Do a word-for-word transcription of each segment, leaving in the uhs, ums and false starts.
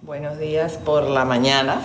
Buenos días por la mañana.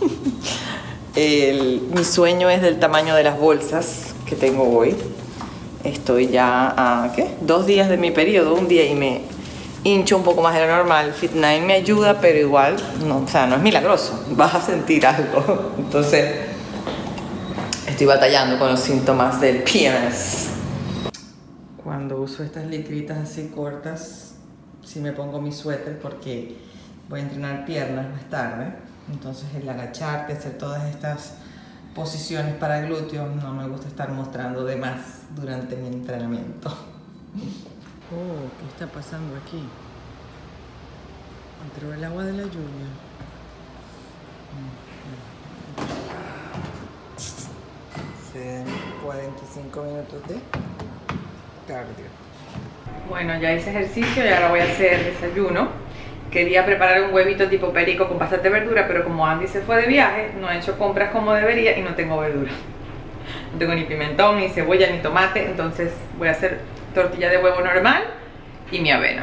El, mi sueño es del tamaño de las bolsas que tengo hoy. Estoy ya a ¿qué? dos días de mi periodo, un día y me hincho un poco más de lo normal. Fit nueve me ayuda, pero igual, no, o sea, no es milagroso. Vas a sentir algo. Entonces, estoy batallando con los síntomas del P M S. Cuando uso estas licritas así cortas, sí me pongo mi suéter porque voy a entrenar piernas más tarde. Entonces el agacharte, hacer todas estas posiciones para glúteos, no me gusta estar mostrando de más durante mi entrenamiento. Oh, ¿qué está pasando aquí? Entró el agua de la lluvia. Hace cuarenta y cinco minutos de cardio. Bueno, ya hice ejercicio y ahora voy a hacer desayuno. Quería preparar un huevito tipo perico con pastas de verdura, pero como Andy se fue de viaje, no he hecho compras como debería y no tengo verdura. No tengo ni pimentón, ni cebolla, ni tomate, entonces voy a hacer tortilla de huevo normal y mi avena.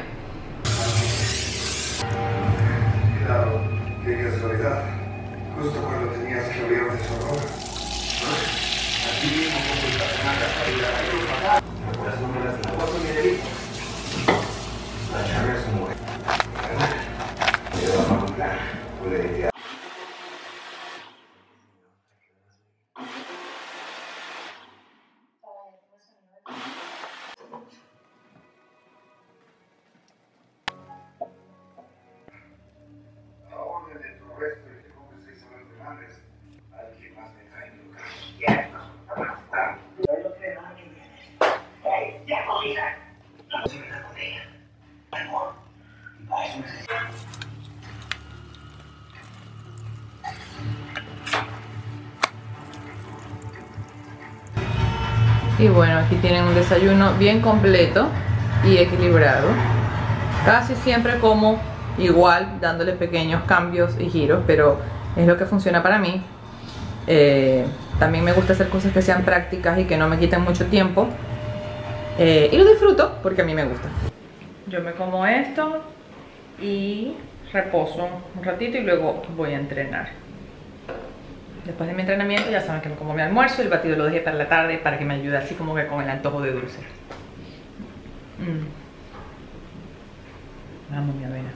Claro, qué casualidad. Justo cuando tenías que abrir de Sonora. Aquí mismo como una casualidad. ¿Recuerdas números de la voz de Miguelito? La charla es mujer. A orden de tu resto y que compres seis horas de madres, alguien más me trae mi lugar. Ya, no, no, no. ¡Ey, ya, cogida! No se me da con ella. Amor, a eso necesito. Y bueno, aquí tienen un desayuno bien completo y equilibrado. Casi siempre como igual, dándole pequeños cambios y giros, pero es lo que funciona para mí. Eh, también me gusta hacer cosas que sean prácticas y que no me quiten mucho tiempo. Eh, y lo disfruto porque a mí me gusta. Yo me como esto y reposo un ratito y luego voy a entrenar. Después de mi entrenamiento ya saben que me como mi almuerzo y el batido lo dejé para la tarde para que me ayude así como que con el antojo de dulce. Mm. Amo mi avena.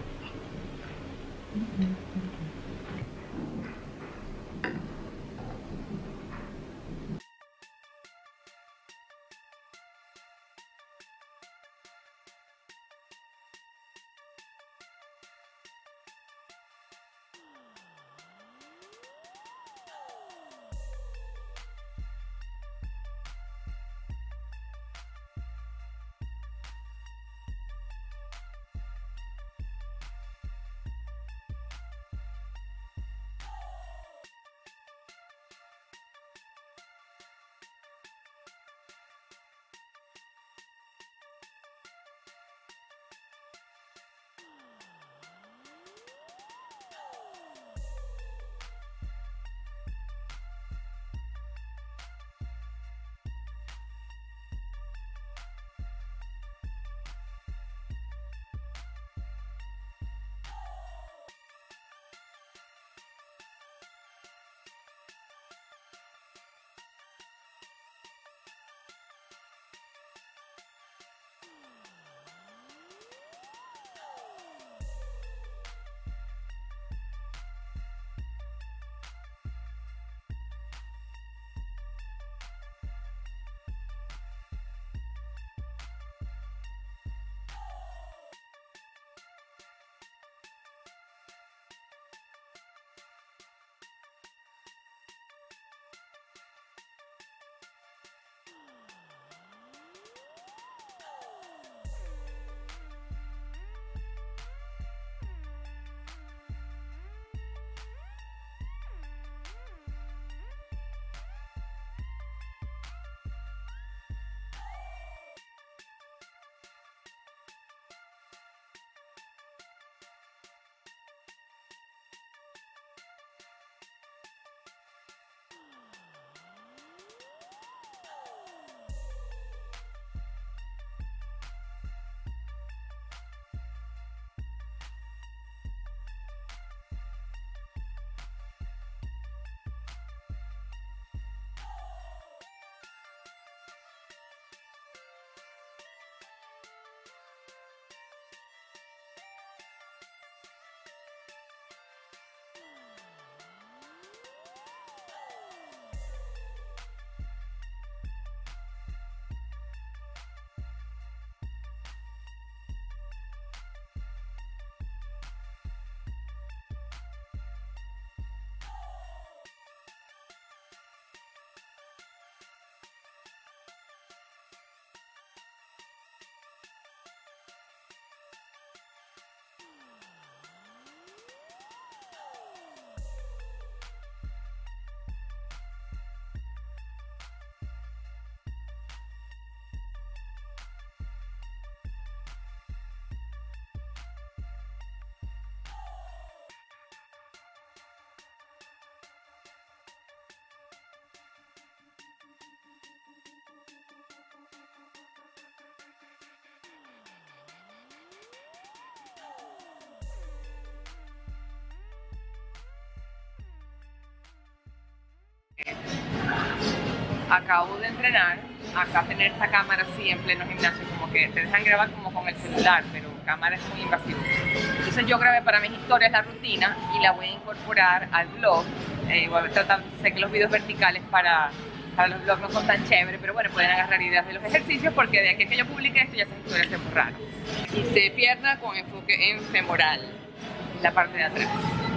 acabo de entrenar. Acá tener esta cámara así en pleno gimnasio, como que te dejan grabar como con el celular, pero cámara es muy invasivo. Entonces yo grabé para mis historias la rutina y la voy a incorporar al blog. Eh, voy a tratar, sé que los videos verticales para, para los blogs no son tan chéveres, pero bueno, pueden agarrar ideas de los ejercicios porque de aquí a que yo publique esto ya esas historias se borraron. Hice pierna con enfoque en femoral, la parte de atrás.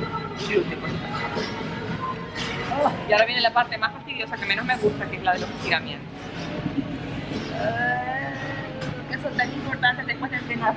Oh, y ahora viene la parte más fastidiosa que menos me gusta, que es la de los estiramientos. Uh, que son tan importantes después de entrenar.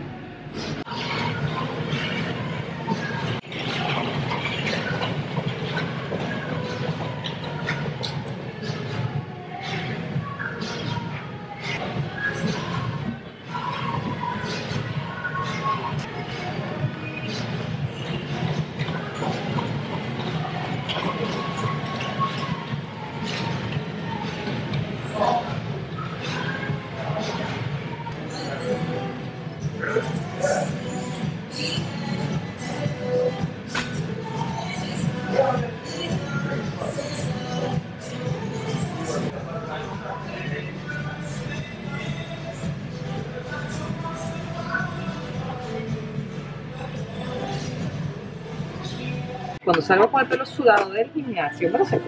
Cuando salgo con el pelo sudado del gimnasio, me lo seco.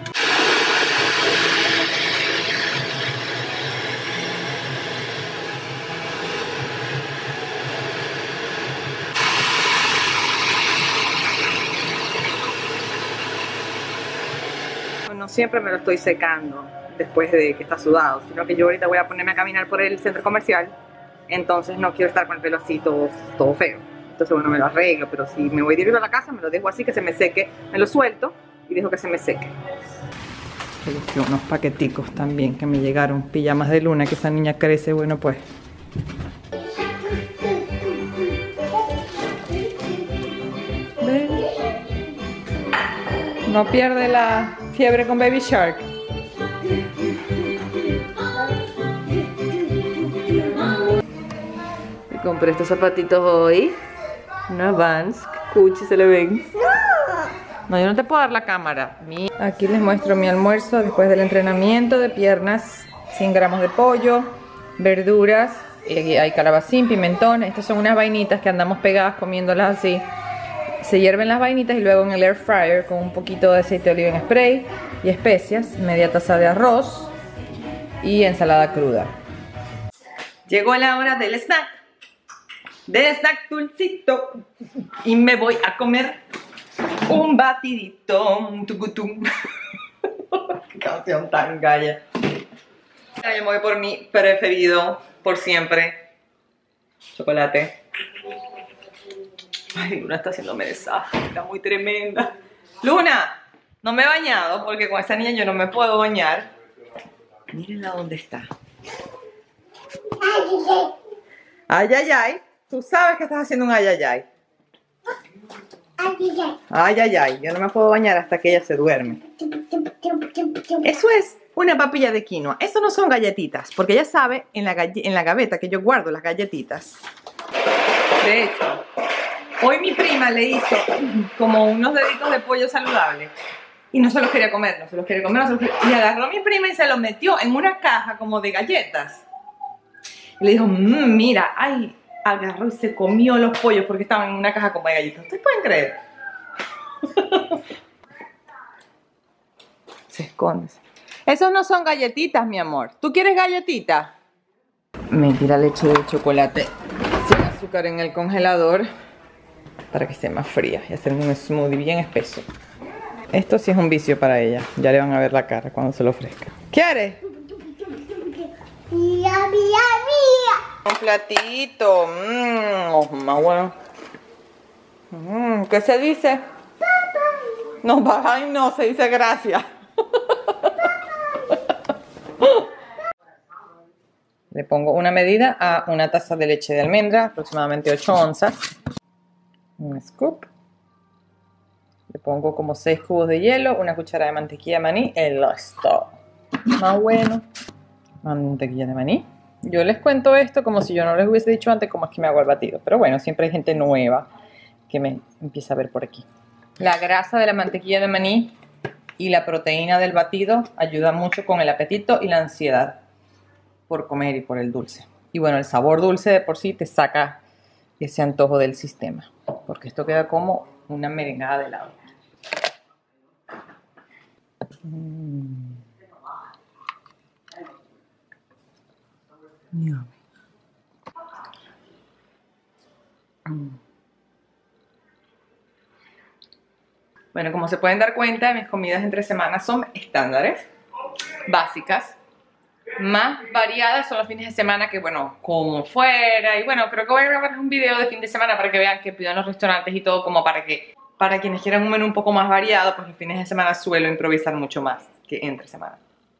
No siempre me lo estoy secando después de que está sudado, sino que yo ahorita voy a ponerme a caminar por el centro comercial, entonces no quiero estar con el pelo así todo, todo feo. Entonces bueno, me lo arreglo, pero si me voy directo a la casa me lo dejo así que se me seque, me lo suelto y dejo que se me seque. Elegí unos paqueticos también que me llegaron, pijamas de Luna, que esa niña crece, bueno pues. ¿Ven? No pierde la fiebre con Baby Shark. Y compré estos zapatitos hoy. Unos Vans, que cuchi se le ven. No, yo no te puedo dar la cámara. Aquí les muestro mi almuerzo después del entrenamiento de piernas. cien gramos de pollo, verduras, y hay calabacín, pimentón. Estas son unas vainitas que andamos pegadas comiéndolas así. Se hierven las vainitas y luego en el air fryer con un poquito de aceite de oliva en spray y especias, media taza de arroz y ensalada cruda. Llegó la hora del snack. De snack dulcito y me voy a comer un batidito. Tucutum. Qué canción tan galla. Yo me voy por mi preferido por siempre, chocolate. Ay, Luna está haciéndome desastre, está muy tremenda. Luna, no me he bañado porque con esa niña yo no me puedo bañar. Mírenla dónde está. Ay, ay, ay. Tú sabes que estás haciendo un ay, ay, ay. Ay, ay, ay. Yo no me puedo bañar hasta que ella se duerme. Eso es una papilla de quinoa. Eso no son galletitas, porque ella sabe en la, en la gaveta que yo guardo las galletitas. De hecho, hoy mi prima le hizo como unos deditos de pollo saludable y no se los quería comer, no se los quería comer, no se los quería... Y agarró a mi prima y se los metió en una caja como de galletas. Y le dijo, mmm, mira, ay, agarró y se comió los pollos porque estaban en una caja como de galletas. ¿Ustedes pueden creer? Se esconde. Esos no son galletitas, mi amor. ¿Tú quieres galletitas? Metí la leche de chocolate sin azúcar en el congelador para que esté más fría y hacer un smoothie bien espeso. Esto sí es un vicio para ella. Ya le van a ver la cara cuando se lo ofrezca. ¿Quieres? Mía, mía, mía. Un platito. Mmm, oh, más bueno. Mm, ¿qué se dice? Papá. No, ay, no, se dice gracias. Le pongo una medida a una taza de leche de almendra, aproximadamente ocho onzas. Un scoop. Le pongo como seis cubos de hielo, una cucharada de mantequilla de maní y listo. Más bueno. Mantequilla de maní. Yo les cuento esto como si yo no les hubiese dicho antes cómo es que me hago el batido. Pero bueno, siempre hay gente nueva que me empieza a ver por aquí. La grasa de la mantequilla de maní Y la proteína del batido ayuda mucho con el apetito y la ansiedad por comer y por el dulce. Y bueno, el sabor dulce de por sí te saca ese antojo del sistema, porque esto queda como una merengada de helado. Mm. Yeah. Mm. Bueno, como se pueden dar cuenta, mis comidas entre semanas son estándares, básicas. Más variadas son los fines de semana, que bueno, como fuera. Y bueno, creo que voy a grabar un video de fin de semana para que vean que pido en los restaurantes y todo, como para que para quienes quieran un menú un poco más variado, pues los fines de semana suelo improvisar mucho más que entre semana.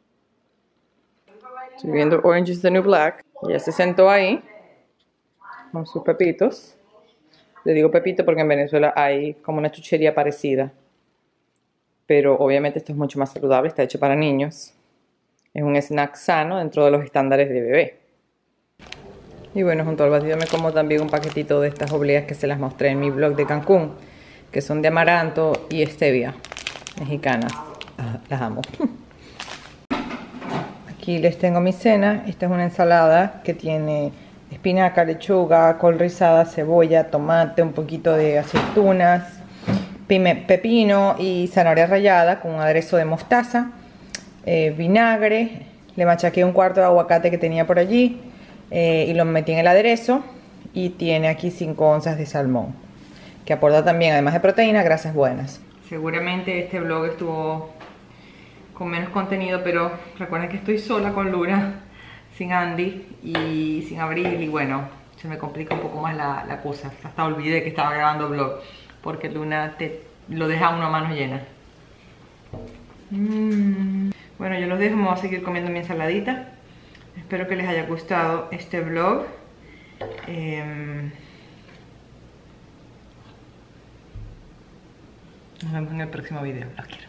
Estoy viendo Orange is the New Black. Ya se sentó ahí con sus pepitos. Le digo pepito porque en Venezuela hay como una chuchería parecida, pero obviamente esto es mucho más saludable, está hecho para niños. Es un snack sano dentro de los estándares de bebé. Y bueno, junto al batido me como también un paquetito de estas obleas que se las mostré en mi blog de Cancún, que son de amaranto y stevia, mexicanas. Ah, las amo. Aquí les tengo mi cena. Esta es una ensalada que tiene espinaca, lechuga, col rizada, cebolla, tomate, un poquito de aceitunas, pepino y zanahoria rallada con un aderezo de mostaza, eh, vinagre. Le machaqué un cuarto de aguacate que tenía por allí eh, y lo metí en el aderezo. Y tiene aquí cinco onzas de salmón, que aporta también, además de proteína, grasas buenas. Seguramente este vlog estuvo con menos contenido, pero recuerden que estoy sola con Luna, sin Andy y sin Abril, y bueno, se me complica un poco más la, la cosa. Hasta olvidé que estaba grabando vlog, porque Luna te lo deja uno a mano llena. Mm. Bueno, yo los dejo, me voy a seguir comiendo mi ensaladita. Espero que les haya gustado este vlog. Eh, nos vemos en el próximo video. Los quiero.